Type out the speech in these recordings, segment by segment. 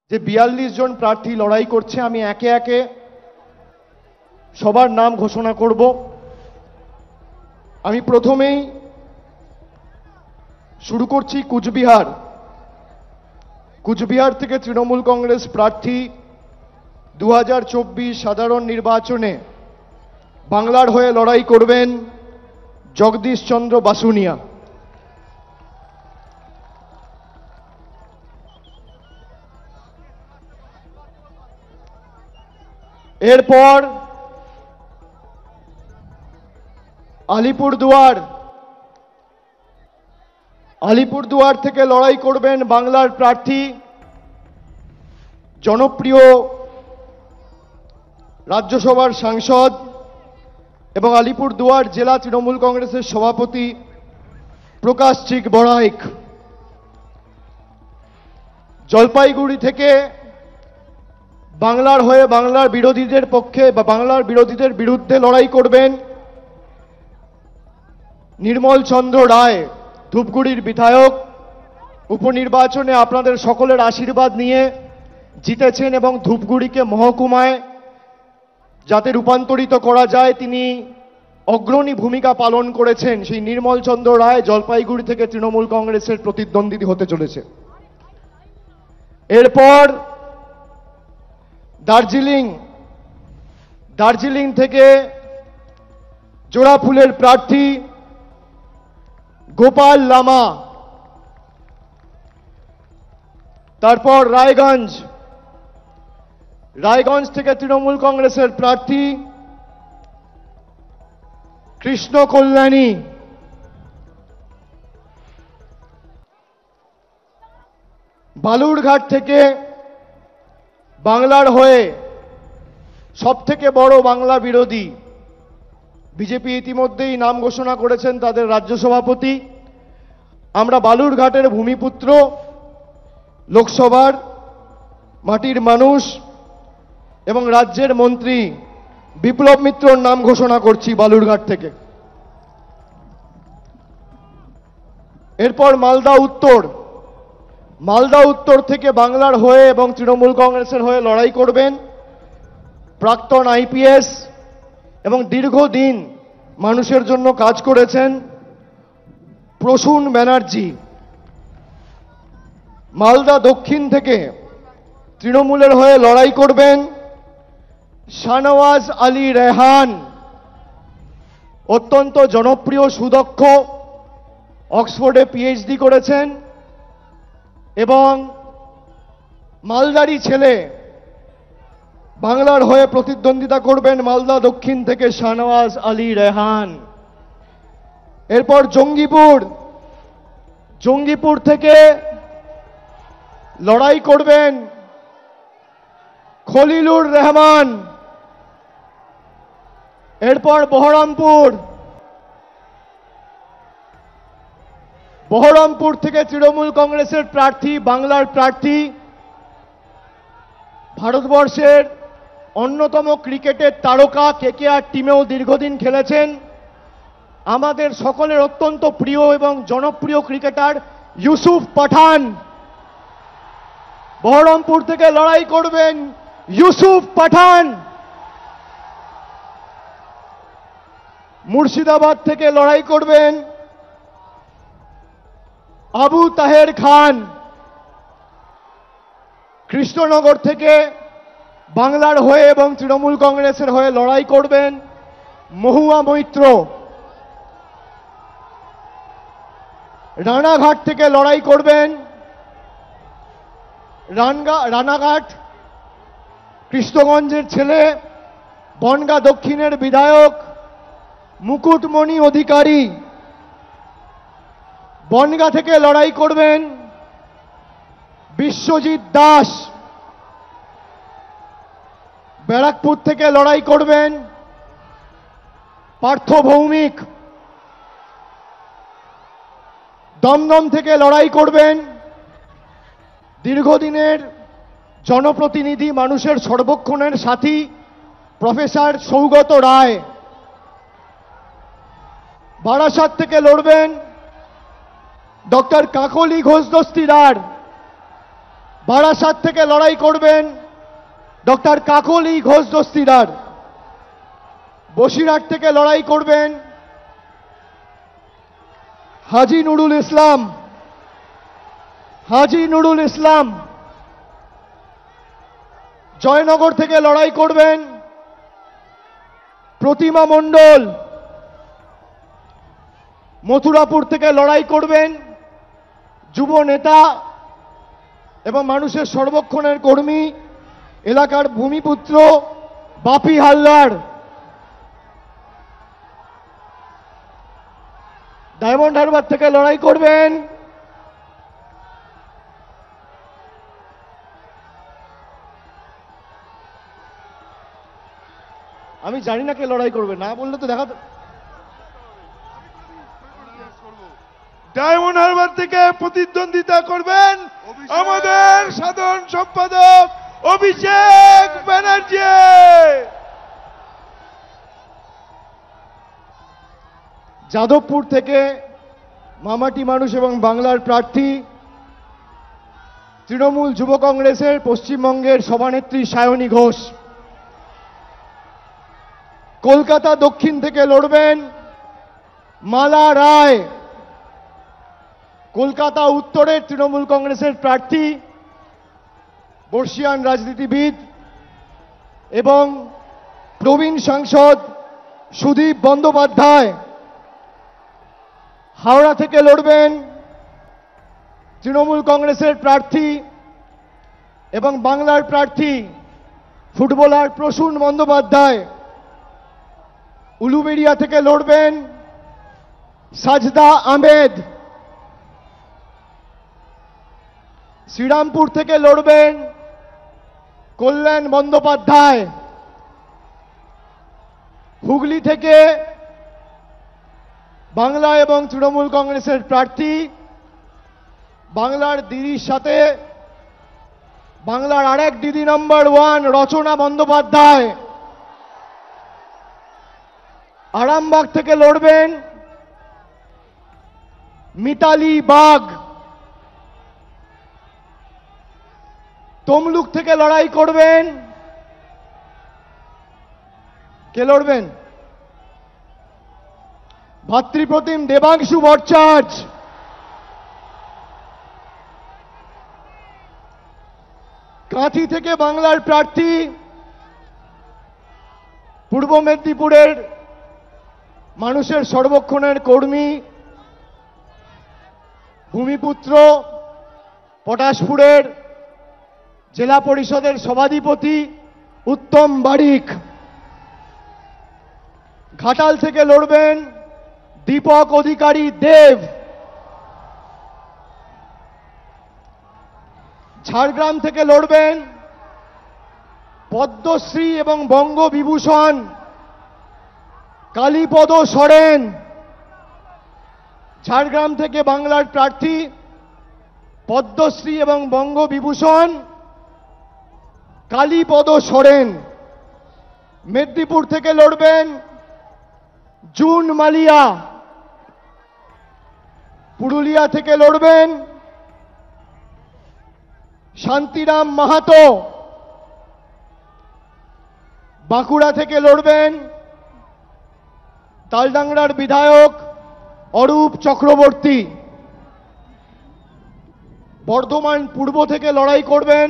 যে 42 জন প্রার্থী লড়াই করছে, আমি একে একে সবার নাম ঘোষণা করব। আমি প্রথমেই শুরু করছি কুচবিহার। কুচবিহার থেকে তৃণমূল কংগ্রেস প্রার্থী 2024 সাধারণ নির্বাচনে বাংলার হয়ে লড়াই করবেন জগদীশ চন্দ্র বাসুনিয়া। এরপর আলিপুরদুয়ার থেকে লড়াই করবেন বাংলার প্রার্থী জনপ্রিয় রাজ্যসভার সাংসদ এবং আলিপুরদুয়ার জেলা তৃণমূল কংগ্রেসের সভাপতি প্রকাশ চিক বড়াইক। জলপাইগুড়ি থেকে বাংলার হয়ে বাংলার বিরোধীদের পক্ষে বা বাংলার বিরোধীদের বিরুদ্ধে লড়াই করবেন নির্মল চন্দ্র রায়, ধূপগুড়ির বিধায়ক। উপনির্বাচনে আপনাদের সকলের আশীর্বাদ নিয়ে জিতেছেন এবং ধূপগুড়িকে মহকুমায় যাতে রূপান্তরিত করা যায় তিনি অগ্রণী ভূমিকা পালন করেছেন। সেই নির্মল চন্দ্র রায় জলপাইগুড়ি থেকে তৃণমূল কংগ্রেসের প্রতিদ্বন্দ্বী হতে চলেছে। এরপর দার্জিলিং থেকে জোড়াফুলের প্রার্থী গোপাল লামা। তারপর রায়গঞ্জ থেকে তৃণমূল কংগ্রেসের প্রার্থী কৃষ্ণ কল্যাণী। বালুরঘাট থেকে বাংলার হয়ে সবথেকে বড় বাংলা বিরোধী, বিজেপি ইতিমধ্যেই নাম ঘোষণা করেছেন তাদের রাজ্য সভাপতি। আমরা বালুরঘাটের ভূমিপুত্র, লোকসভার মাটির মানুষ এবং রাজ্যের মন্ত্রী বিপ্লব মিত্রর নাম ঘোষণা করছি বালুরঘাট থেকে। এরপর মালদা উত্তর থেকে বাংলার হয়ে এবং তৃণমূল কংগ্রেসের হয়ে লড়াই করবেন প্রাক্তন আইপিএস এবং দীর্ঘদিন মানুষের জন্য কাজ করেছেন প্রসূন ব্যানার্জি। মালদা দক্ষিণ থেকে তৃণমূলের হয়ে লড়াই করবেন শাহনওয়াজ আলী রেহান, অত্যন্ত জনপ্রিয়, সুদক্ষ, অক্সফোর্ডে পিএইচডি করেছেন এবং মালদারি ছেলে। বাংলার হয়ে প্রতিদ্বন্দ্বিতা করবেন মালদা দক্ষিণ থেকে শাহনওয়াজ আলী রেহান। এরপর জঙ্গিপুর থেকে লড়াই করবেন খলিলুর রহমান। এরপর বহরমপুর থেকে তৃণমূল কংগ্রেসের প্রার্থী, বাংলার প্রার্থী, ভারতবর্ষের অন্যতম ক্রিকেটের তারকা, কেকেআর টিমেও দীর্ঘদিন খেলেছেন, আমাদের সকলের অত্যন্ত প্রিয় এবং জনপ্রিয় ক্রিকেটার ইউসুফ পাঠান। বহরমপুর থেকে লড়াই করবেন ইউসুফ পাঠান। মুর্শিদাবাদ থেকে লড়াই করবেন আবু তাহের খান। কৃষ্ণনগর থেকে বাংলার হয়ে এবং তৃণমূল কংগ্রেসের হয়ে লড়াই করবেন মহুয়া মৈত্র। রানাঘাট থেকে লড়াই করবেন রানাঘাট কৃষ্ণগঞ্জের ছেলে, বনগাঁ দক্ষিণের বিধায়ক মুকুটমণি অধিকারী। বনগাঁ থেকে লড়াই করবেন বিশ্বজিৎ দাস। ব্যারাকপুর থেকে লড়াই করবেন পার্থ ভৌমিক। দমদম থেকে লড়াই করবেন দীর্ঘদিনের জনপ্রতিনিধি, মানুষের সর্বক্ষণের সাথী প্রফেসর সৌগত রায়। বারাসাত থেকে লড়বেন ডক্টর কাকলি ঘোষ দস্তিদার। বারাসাত থেকে লড়াই করবেন ডক্টর কাকলি ঘোষ দস্তিদার। বসিরহাট থেকে লড়াই করবেন হাজী নুরুল ইসলাম। হাজী নুরুল ইসলাম। জয়নগর থেকে লড়াই করবেন প্রতিমা মণ্ডল। মথুরাপুর থেকে লড়াই করবেন যুব নেতা এবং মানুষের সর্বক্ষণের কর্মী এলাকার ভূমিপুত্র বাপি হালদার। ডায়মন্ড হারবার থেকে লড়াই করবেন আমি জানি না কে লড়াই করবে, না বললে তো দেখা। ডায়মন্ড হারবার থেকে প্রতিদ্বন্দ্বিতা করবেন আমাদের সাধারণ সম্পাদক অভিষেক ব্যানার্জি। যাদবপুর থেকে মামাটি মানুষ এবং বাংলার প্রার্থী তৃণমূল যুব কংগ্রেসের পশ্চিমবঙ্গের সভানেত্রী সায়নী ঘোষ। কলকাতা দক্ষিণ থেকে লড়বেন মালা রায়। কলকাতা উত্তরের তৃণমূল কংগ্রেসের প্রার্থী বর্ষিয়ান রাজনীতিবিদ এবং প্রবীণ সাংসদ সুদীপ বন্দ্যোপাধ্যায়। হাওড়া থেকে লড়বেন তৃণমূল কংগ্রেসের প্রার্থী এবং বাংলার প্রার্থী ফুটবলার প্রসূন বন্দ্যোপাধ্যায়। উলুবেড়িয়া থেকে লড়বেন সাজদা আহমেদ। শ্রীরামপুর থেকে লড়বেন কল্যাণ বন্দ্যোপাধ্যায়। হুগলি থেকে বাংলা এবং তৃণমূল কংগ্রেসের প্রার্থী বাংলার দিদির সাথে বাংলার আরেক দিদি নম্বর 1 রচনা বন্দ্যোপাধ্যায়। আরামবাগ থেকে লড়বেন মিতালি বাগ। তমলুক থেকে লড়াই করবেন কে লড়বেন? ভাতৃপ্রতিম দেবাংশু ভট্টাচার্য। কাঁথি থেকে বাংলার প্রার্থী পূর্ব মেদিনীপুরের মানুষের সর্বক্ষণের কর্মী ভূমিপুত্র পটাশপুরের জেলা পরিষদের সভাধিপতি উত্তম বারিক। ঘাটাল থেকে লড়বেন দীপক অধিকারী দেব। ঝাড়গ্রাম থেকে লড়বেন পদ্মশ্রী এবং বঙ্গবিভূষণ কালীপদ সরেন। ঝাড়গ্রাম থেকে বাংলার প্রার্থী পদ্মশ্রী এবং বঙ্গবিভূষণ কালীপদ সরেন। মেদিনীপুর থেকে লড়বেন জুন মালিয়া। পুরুলিয়া থেকে লড়বেন শান্তিরাম মাহাতো। বাঁকুড়া থেকে লড়বেন তালডাংরার বিধায়ক অরূপ চক্রবর্তী। বর্ধমান পূর্ব থেকে লড়াই করবেন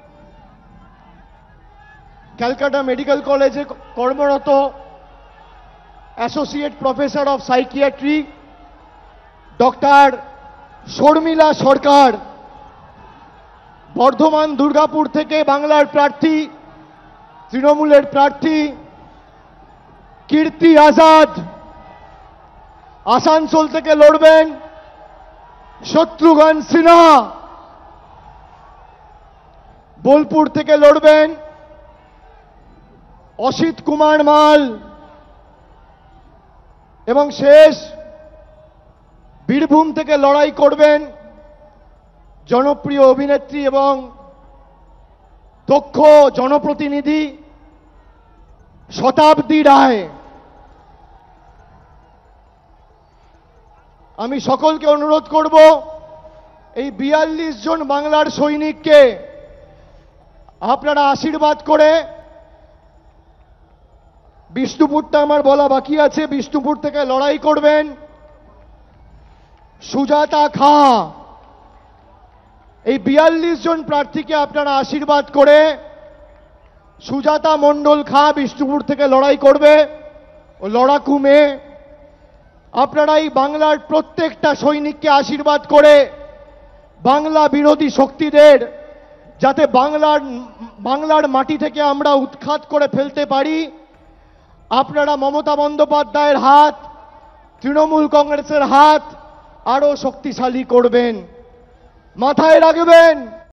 ক্যালকাটা মেডিকেল কলেজে কর্মরত associate professor of psychiatry doctor Sharmila Sarkar. Bardhaman Durgapur থেকে বাংলার প্রার্থী তৃণমূলের প্রার্থী কীর্তি আজাদ। আসানসোল থেকে লড়বেন শত্রুঘ্ন সিনহা। বোলপুর থেকে লড়বেন অসিত কুমার মাল। এবং শেষ বীরভূম থেকে লড়াই করবেন জনপ্রিয় অভিনেত্রী এবং দক্ষ জনপ্রতিনিধি শতাব্দী রায়। আমি সকলকে অনুরোধ করব এই 42 জন বাংলার সৈনিককে আপনারা আশীর্বাদ করে, বিষ্ণুপুরটা আমার বলা বাকি আছে, বিষ্ণুপুর থেকে লড়াই করবেন সুজাতা খা। এই 42 জন প্রার্থীকে আপনারা আশীর্বাদ করে সুজাতা মণ্ডল খা বিষ্ণুপুর থেকে লড়াই করবে, ও লড়াকু মেয়ে। আপনারা এই বাংলার প্রত্যেকটা সৈনিককে আশীর্বাদ করে বাংলা বিরোধী শক্তিদের যাতে বাংলার মাটি থেকে আমরা উৎখাত করে ফেলতে পারি, আপনারা মমতা বন্দ্যোপাধ্যায়ের হাত, তৃণমূল কংগ্রেসের হাত আরো শক্তিশালী করবেন। মাথায় রাখবেন,